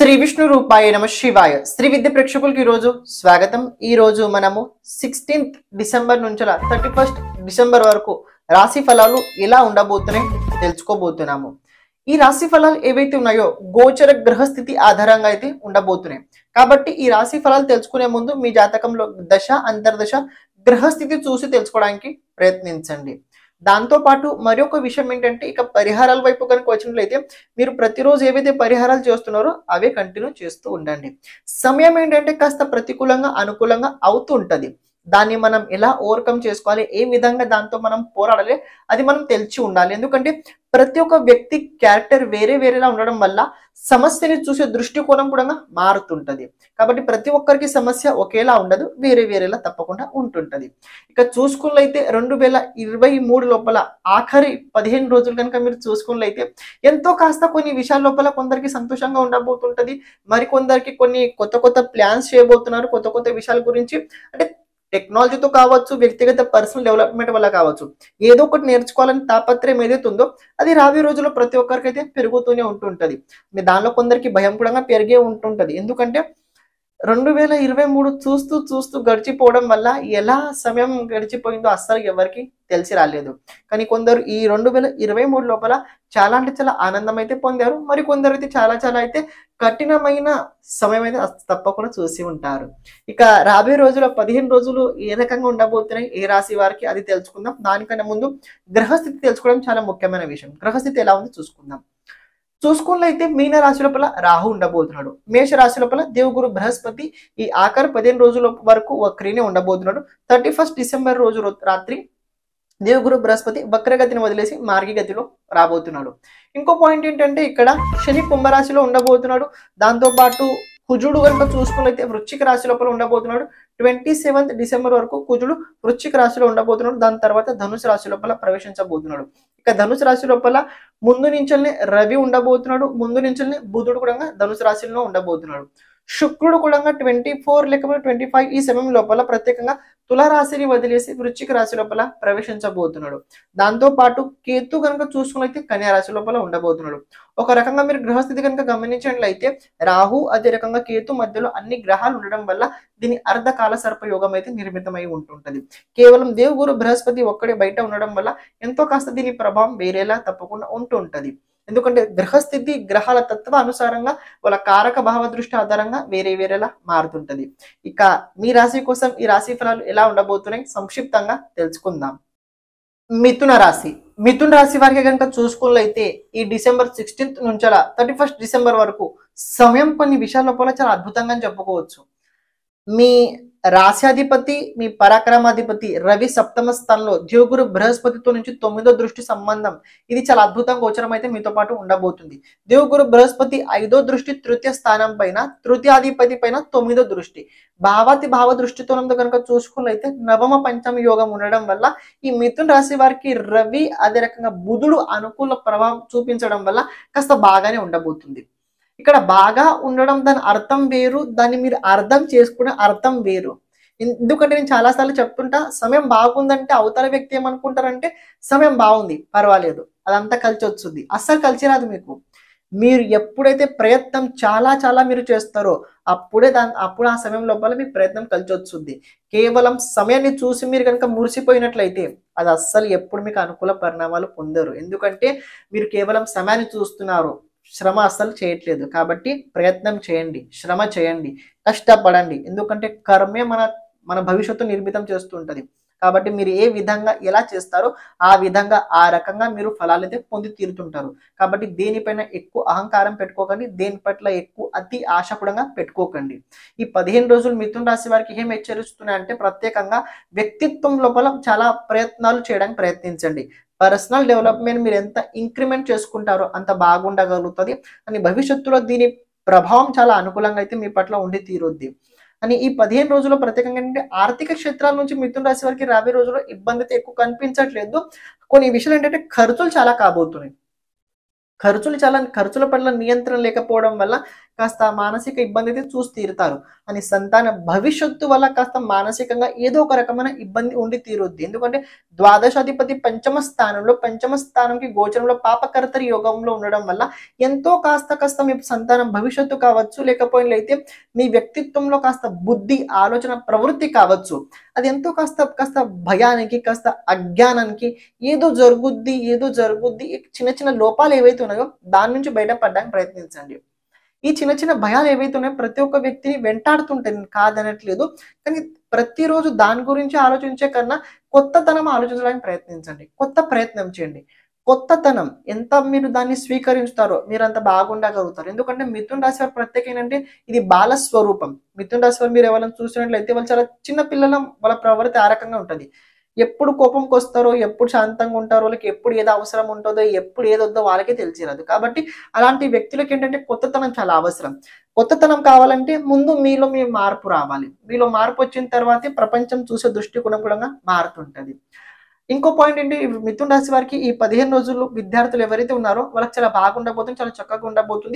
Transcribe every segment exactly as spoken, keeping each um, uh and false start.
శ్రీ విష్ణు రూపాయ నమ శివాయ. శ్రీ విద్య ప్రేక్షకులకి ఈరోజు స్వాగతం. ఈ రోజు మనము సిక్స్టీన్త్ డిసెంబర్ నుంచి థర్టీ ఫస్ట్ డిసెంబర్ వరకు రాశి ఫలాలు ఎలా ఉండబోతున్నాయి తెలుసుకోబోతున్నాము. ఈ రాశి ఫలాలు ఏవైతే ఉన్నాయో గోచర గ్రహస్థితి ఆధారంగా అయితే ఉండబోతున్నాయి. కాబట్టి ఈ రాశి ఫలాలు తెలుసుకునే ముందు మీ జాతకంలో దశ అంతర్దశ గ్రహస్థితి చూసి తెలుసుకోవడానికి ప్రయత్నించండి. దాంతో పాటు మరొక విషయం ఏంటంటే, ఇక పరిహారాల వైపు కనుక వచ్చినట్లయితే మీరు ప్రతిరోజు ఏవైతే పరిహారాలు చేస్తున్నారో అవే కంటిన్యూ చేస్తూ ఉండండి. సమయం ఏంటంటే కాస్త ప్రతికూలంగా అనుకూలంగా అవుతూ ఉంటుంది. దాన్ని మనం ఎలా ఓవర్కమ్ చేసుకోవాలి, ఏ విధంగా దాంతో మనం పోరాడాలి, అది మనం తెలిసి ఉండాలి. ఎందుకంటే ప్రతి ఒక్క వ్యక్తి క్యారెక్టర్ వేరే వేరేలా ఉండడం వల్ల సమస్యని చూసే దృష్టికోణం కూడా మారుతుంటది. కాబట్టి ప్రతి ఒక్కరికి సమస్య ఒకేలా ఉండదు, వేరే వేరేలా తప్పకుండా ఉంటుంటది. ఇక చూసుకున్నట్లయితే రెండు వేల ఇరవై మూడు లోపల ఆఖరి పదిహేను రోజులు కనుక మీరు చూసుకున్నట్లయితే ఎంతో కాస్త కొన్ని విషయాల లోపల కొందరికి సంతోషంగా ఉండబోతుంటది, మరి కొందరికి కొన్ని కొత్త కొత్త ప్లాన్స్ చేయబోతున్నారు. కొత్త కొత్త విషయాల గురించి అంటే టెక్నాలజీతో కావచ్చు, వ్యక్తిగత పర్సనల్ డెవలప్మెంట్ వల్ల కావచ్చు, ఏదో ఒకటి నేర్చుకోవాలని తాపత్రయం ఏదైతే ఉందో అది రాబోయే రోజుల్లో ప్రతి ఒక్కరికి అయితే పెరుగుతూనే ఉంటుంటది. దానిలో కొందరికి భయం కూడా పెరిగే ఉంటుంటది. ఎందుకంటే రెండు వేల ఇరవై మూడు చూస్తూ చూస్తూ గడిచిపోవడం వల్ల ఎలా సమయం గడిచిపోయిందో అస్సలు ఎవరికి తెలిసి రాలేదు. కానీ కొందరు ఈ రెండు వేల ఇరవై మూడు లోపల చాలా అంటే చాలా ఆనందం అయితే పొందారు. మరి కొందరు అయితే చాలా చాలా అయితే కఠినమైన సమయం అయితే తప్పకుండా చూసి ఉంటారు. ఇక రాబోయే రోజుల పదిహేను రోజులు ఏ రకంగా ఉండబోతున్నాయి, ఏ రాశి వారికి, అది తెలుసుకుందాం. దానికన్నా ముందు గ్రహస్థితి తెలుసుకోవడం చాలా ముఖ్యమైన విషయం. గ్రహస్థితి ఎలా ఉందో చూసుకుందాం. చూసుకున్నట్లయితే మీన రాశి లోపల రాహు ఉండబోతున్నాడు. మేష రాశి లోపల దేవుగురు బృహస్పతి ఈ ఆఖరి పదిహేను రోజుల వరకు వక్రీనే ఉండబోతున్నాడు. థర్టీ ఫస్ట్ డిసెంబర్ రోజు రాత్రి దేవుగురు బృహస్పతి వక్రగతిని వదిలేసి మార్గగతిలో రాబోతున్నాడు. ఇంకో పాయింట్ ఏంటంటే ఇక్కడ శని కుంభరాశిలో ఉండబోతున్నాడు. దాంతో పాటు కుజుడు కనుక చూసుకున్నైతే వృశ్చిక రాశి లోపల ఉండబోతున్నాడు. ట్వంటీ సెవెంత్ డిసెంబర్ వరకు కుజుడు వృశ్చిక రాశిలో ఉండబోతున్నాడు. దాని తర్వాత ధనుసు రాశి లోపల ప్రవేశించబోతున్నాడు. ఇక ధనుసు రాశి లోపల ముందు నుంచే రవి ఉండబోతున్నాడు. ముందు నుంచే బుధుడు కూడా ధనుసు రాశిలో ఉండబోతున్నాడు. శుక్రుడు కూడా ట్వంటీ ఫోర్ లేకపోతే ట్వంటీ ఫైవ్ ఈ సమయం లోపల ప్రత్యేకంగా తులారాశిని వదిలేసి వృశ్చిక రాశి లోపల ప్రవేశించబోతున్నాడు. దాంతో పాటు కేతు కనుక చూసుకున్నైతే కన్యా రాశి లోపల ఉండబోతున్నాడు. ఒక రకంగా మీరు గ్రహస్థితి కనుక గమనించినట్లయితే రాహు అదే రకంగా కేతు మధ్యలో అన్ని గ్రహాలు ఉండడం వల్ల దీని అర్ధకాల సర్ప యోగం అయితే నిర్మితమై ఉంటుంటది. కేవలం దేవుగురు బృహస్పతి ఒక్కడే బయట ఉండడం వల్ల ఎంతో కాస్త దీని ప్రభావం వేరేలా తప్పకుండా ఉంటూ ఉంటది. ఎందుకంటే గ్రహస్థితి గ్రహాల తత్వ అనుసారంగా వాళ్ళ కారక భావ దృష్టి ఆధారంగా వేరే వేరేలా మారుతుంటది. ఇక మీ రాశి కోసం ఈ రాశి ఫలాలు ఎలా ఉండబోతున్నాయి సంక్షిప్తంగా తెలుసుకుందాం. మిథున రాశి. మిథున రాశి వారికి కనుక చూసుకున్నట్లయితే ఈ డిసెంబర్ సిక్స్టీన్త్ నుంచి థర్టీ ఫస్ట్ డిసెంబర్ వరకు సమయం కొన్ని విషయాల లోపల చాలా అద్భుతంగా చెప్పుకోవచ్చు. మీ రాశ్యాధిపతి, మీ పరాక్రమాధిపతి రవి సప్తమ స్థానంలో దేవుగురు బృహస్పతితో నుంచి తొమ్మిదో దృష్టి సంబంధం, ఇది చాలా అద్భుతంగా గోచరం అయితే మీతో పాటు ఉండబోతుంది. దేవుగురు బృహస్పతి ఐదో దృష్టి తృతీయ స్థానం పైన, తృతీయాధిపతి పైన తొమ్మిదో దృష్టి, భావాతి భావ దృష్టితో కనుక చూసుకున్నైతే నవమ పంచమ యోగం ఉండడం వల్ల ఈ మిథున రాశి వారికి రవి అదే రకంగా బుధుడు అనుకూల ప్రభావం చూపించడం వల్ల కాస్త బాగానే ఉండబోతుంది. ఇక్కడ బాగా ఉండడం దాని అర్థం వేరు, దాన్ని మీరు అర్థం చేసుకునే అర్థం వేరు. ఎందుకంటే నేను చాలాసార్లు చెప్తుంటా, సమయం బాగుందంటే అవతల వ్యక్తి ఏమనుకుంటారంటే సమయం బాగుంది పర్వాలేదు అదంతా కలిసి వస్తుంది. అస్సలు కలిసి రాదు. మీకు మీరు ఎప్పుడైతే ప్రయత్నం చాలా చాలా మీరు చేస్తారో అప్పుడే దాని అప్పుడు ఆ సమయం లోపల మీ ప్రయత్నం కలిసి వస్తుంది. కేవలం సమయాన్ని చూసి మీరు కనుక మురిసిపోయినట్లయితే అది అస్సలు ఎప్పుడు మీకు అనుకూల పరిణామాలు పొందరు. ఎందుకంటే మీరు కేవలం సమయాన్ని చూస్తున్నారు, శ్రమ అస్సలు చేయట్లేదు. కాబట్టి ప్రయత్నం చేయండి, శ్రమ చేయండి, కష్టపడండి. ఎందుకంటే కర్మే మన మన భవిష్యత్తు నిర్మితం చేస్తూ ఉంటుంది. కాబట్టి మీరు ఏ విధంగా ఎలా చేస్తారో ఆ విధంగా ఆ రకంగా మీరు ఫలాలు అయితే పొంది తీరుతుంటారు. కాబట్టి దేనిపైన ఎక్కువ అహంకారం పెట్టుకోకండి, దేని పట్ల ఎక్కువ అతి ఆశ కూడా పెట్టుకోకండి. ఈ పదిహేను రోజులు మిథున రాశి వారికి ఏం హెచ్చరిస్తున్నాయంటే ప్రత్యేకంగా వ్యక్తిత్వం లోపల చాలా ప్రయత్నాలు చేయడానికి ప్రయత్నించండి. పర్సనల్ డెవలప్మెంట్ మీరు ఎంత ఇంక్రిమెంట్ చేసుకుంటారో అంత బాగుండగలుగుతుంది అని భవిష్యత్తులో దీని ప్రభావం చాలా అనుకూలంగా అయితే మీ పట్ల ఉండి తీరుద్ది అని ఈ పదిహేను రోజుల్లో ప్రత్యేకంగా ఏంటంటే ఆర్థిక క్షేత్రాల నుంచి మిథున రాశి వారికి రాబోయే రోజుల్లో ఇబ్బంది అయితే ఎక్కువ కనిపించట్లేదు. కొన్ని విషయాలు ఏంటంటే ఖర్చులు చాలా కాబోతున్నాయి. ఖర్చులు చాలా ఖర్చుల పట్ల నియంత్రణ లేకపోవడం వల్ల కాస్త మానసిక ఇబ్బంది అయితే చూసి తీరుతారు. అని సంతాన భవిష్యత్తు వల్ల కాస్త మానసికంగా ఏదో ఒక రకమైన ఇబ్బంది ఉండి తీరుద్ది. ఎందుకంటే ద్వాదశాధిపతి పంచమ స్థానంలో, పంచమ స్థానంకి గోచరంలో పాపకర్తరి యోగంలో ఉండడం వల్ల ఎంతో కాస్త కాస్త మీ సంతానం భవిష్యత్తు కావచ్చు, లేకపోయినట్లయితే మీ వ్యక్తిత్వంలో కాస్త బుద్ధి, ఆలోచన, ప్రవృత్తి కావచ్చు, అది ఎంతో కాస్త కాస్త భయానికి, కాస్త అజ్ఞానానికి, ఏదో జరుగుద్ది ఏదో జరుగుద్ది చిన్న చిన్న లోపాలు ఏవైతే ఉన్నాయో దాని నుంచి బయటపడడానికి ప్రయత్నించండి. ఈ చిన్న చిన్న భయాలు ఏవైతే ఉన్నాయో ప్రతి ఒక్క వ్యక్తిని వెంటాడుతుంటాయి, నేను కాదనట్లేదు. కానీ ప్రతిరోజు దాని గురించి ఆలోచించే కన్నా కొత్తతనం ఆలోచించడానికి ప్రయత్నించండి. కొత్త ప్రయత్నం చేయండి. కొత్తతనం ఎంత మీరు దాన్ని స్వీకరిస్తారో మీరు అంత బాగుండగలుగుతారు. ఎందుకంటే మిథున రాశి వారి ప్రత్యేక ఏంటంటే ఇది బాల స్వరూపం. మిథున రాశి వారు మీరు ఎవరైనా చూసినట్లయితే వాళ్ళు చాలా చిన్న పిల్లల వాళ్ళ ప్రవృత్తి ఆ రకంగా ఉంటుంది. ఎప్పుడు కోపంకి వస్తారో, ఎప్పుడు శాంతంగా ఉంటారో, వాళ్ళకి ఎప్పుడు ఏదో అవసరం ఉంటుందో, ఎప్పుడు ఏది వద్దో వాళ్ళకే తెలిసిరాదు. కాబట్టి అలాంటి వ్యక్తులకి ఏంటంటే కొత్తతనం చాలా అవసరం. కొత్తతనం కావాలంటే ముందు మీలో మీ మార్పు రావాలి. మీలో మార్పు వచ్చిన తర్వాతే ప్రపంచం చూసే దృష్టికోణం కూడా మారుతుంటది. ఇంకో పాయింట్ ఏంటి, మిథున రాశి వారికి ఈ పదిహేను రోజులు విద్యార్థులు ఎవరైతే ఉన్నారో వాళ్ళకి చాలా బాగుండబోతుంది, చాలా చక్కగా ఉండబోతుంది.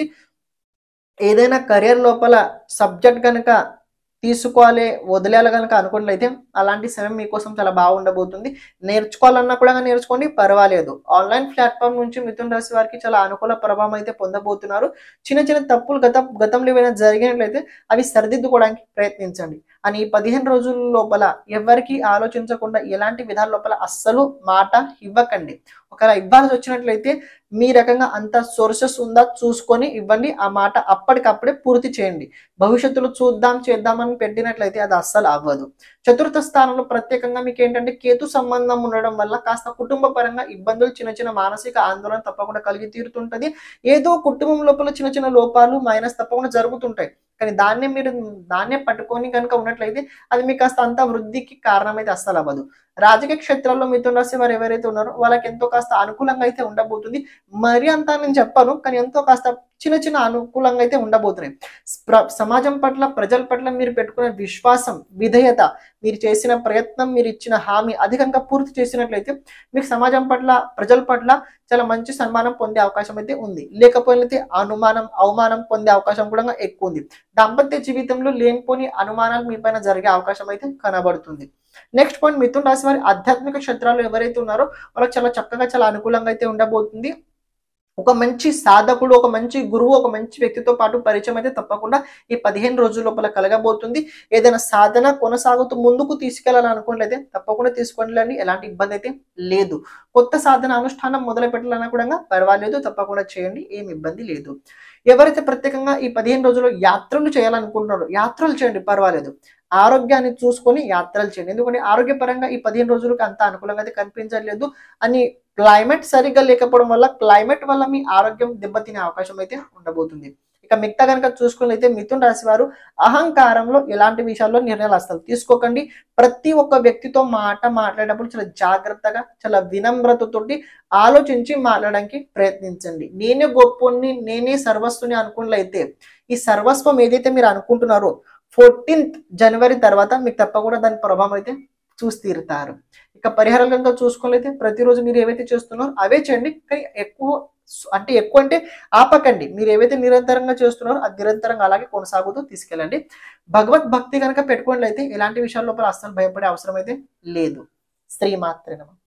ఏదైనా కెరియర్ లోపల సబ్జెక్ట్ కనుక తీసుకోవాలి, వదిలేయాలి కనుక అనుకున్నట్లయితే అలాంటి సమయం మీకోసం చాలా బాగుండబోతుంది. నేర్చుకోవాలన్నా కూడా నేర్చుకోండి, పర్వాలేదు. ఆన్లైన్ ప్లాట్ఫామ్ నుంచి మిథున రాశి వారికి చాలా అనుకూల ప్రభావం అయితే పొందబోతున్నారు. చిన్న చిన్న తప్పులు గత గతంలో ఏమైనా జరిగినట్లయితే అవి సరిదిద్దుకోవడానికి ప్రయత్నించండి. అని ఈ పదిహేను రోజుల లోపల ఎవరికి ఆలోచించకుండా ఎలాంటి విధాల లోపల అస్సలు మాట ఇవ్వకండి. ఒకవేళ ఇవ్వాల్సి వచ్చినట్లయితే మీ రకంగా అంత సోర్సెస్ ఉందా చూసుకొని ఇవ్వండి. ఆ మాట అప్పటికప్పుడే పూర్తి చేయండి. భవిష్యత్తులో చూద్దాం చేద్దామని పెట్టినట్లయితే అది అస్సలు అవ్వదు. చతుర్థ స్థానంలో ప్రత్యేకంగా మీకు ఏంటంటే కేతు సంబంధం ఉండడం వల్ల కాస్త కుటుంబ పరంగా ఇబ్బందులు, చిన్న చిన్న మానసిక ఆందోళన తప్పకుండా కలిగి తీరుతుంటది. ఏదో కుటుంబం లోపల చిన్న చిన్న లోపాలు, మైనస్ తప్పకుండా జరుగుతుంటాయి. కానీ దాన్నే మీరు దాన్నే పట్టుకొని కనుక ఉన్నట్లయితే అది మీకు కాస్త అంత వృద్ధికి కారణమైతే అస్సలు అవ్వదు. రాజకీయ క్షేత్రాల్లో మిథున రాశి వారు ఎవరైతే ఉన్నారో వాళ్ళకి ఎంతో కాస్త అనుకూలంగా అయితే ఉండబోతుంది. మరి అంతా నేను చెప్పాను, కానీ ఎంతో కాస్త చిన్న చిన్న అనుకూలంగా అయితే ఉండబోతున్నాయి. సమాజం పట్ల, ప్రజల పట్ల మీరు పెట్టుకునే విశ్వాసం, విధేయత, మీరు చేసిన ప్రయత్నం, మీరు ఇచ్చిన హామీ అధికంగా పూర్తి చేసినట్లయితే మీకు సమాజం పట్ల, ప్రజల పట్ల చాలా మంచి సన్మానం పొందే అవకాశం అయితే ఉంది. లేకపోతే అనుమానం, అవమానం పొందే అవకాశం కూడా ఎక్కువ ఉంది. దాంపత్య జీవితంలో లేనిపోని అనుమానాలు మీ పైన జరిగే అవకాశం అయితే కనబడుతుంది. నెక్స్ట్ పాయింట్, మిథున రాశి వారి ఆధ్యాత్మిక క్షేత్రాలు ఎవరైతే ఉన్నారో వాళ్ళకి చాలా చక్కగా, చాలా అనుకూలంగా అయితే ఉండబోతుంది. ఒక మంచి సాధకుడు, ఒక మంచి గురువు, ఒక మంచి వ్యక్తితో పాటు పరిచయం అయితే తప్పకుండా ఈ పదిహేను రోజుల లోపల కలగబోతుంది. ఏదైనా సాధన కొనసాగుతూ ముందుకు తీసుకెళ్లాలని అనుకున్నట్లయితే తప్పకుండా తీసుకోండి, ఎలాంటి ఇబ్బంది అయితే లేదు. కొత్త సాధన అనుష్ఠానం మొదలు పెట్టాలన్నా కూడా పర్వాలేదు, తప్పకుండా చేయండి, ఏమి ఇబ్బంది లేదు. ఎవరైతే ప్రత్యేకంగా ఈ పదిహేను రోజుల్లో యాత్రలు చేయాలనుకుంటున్నారో యాత్రలు చేయండి, పర్వాలేదు. ఆరోగ్యాన్ని చూసుకొని యాత్రలు చేయండి. ఎందుకంటే ఆరోగ్యపరంగా ఈ పదిహేను రోజులకు అంత అనుకూలంగా అయితే కనిపించలేదు. అని క్లైమేట్ సరిగ్గా లేకపోవడం వల్ల, క్లైమేట్ వల్ల మీ ఆరోగ్యం దెబ్బతినే అవకాశం అయితే ఉండబోతుంది. ఇక మిగతా కనుక చూసుకున్నట్లయితే మిథున రాశి వారు అహంకారంలో ఎలాంటి విషయాల్లో నిర్ణయాలు అసలు తీసుకోకండి. ప్రతి ఒక్క వ్యక్తితో మాట మాట్లాడేటప్పుడు చాలా జాగ్రత్తగా, చాలా వినమ్రతతోటి ఆలోచించి మాట్లాడడానికి ప్రయత్నించండి. నేనే గొప్పని, నేనే సర్వస్వుని అనుకున్నట్లయితే ఈ సర్వస్వం ఏదైతే మీరు అనుకుంటున్నారో ఫోర్టీన్త్ జనవరి తర్వాత మీకు తప్పకుండా దాని ప్రభావం అయితే చూసి తీరుతారు. ఇక పరిహారాలు కనుక చూసుకున్నట్లయితే ప్రతిరోజు మీరు ఏవైతే చేస్తున్నారో అవే చేయండి. కానీ ఎక్కువ అంటే ఎక్కువ అంటే ఆపకండి. మీరు ఏవైతే నిరంతరంగా చేస్తున్నారో అది నిరంతరంగా అలాగే కొనసాగుతూ తీసుకెళ్ళండి. భగవద్ భక్తి కనుక పెట్టుకున్నట్లయితే ఎలాంటి విషయాల లోపల అస్సలు భయపడే అవసరం అయితే లేదు. శ్రీమాత్రే నమః.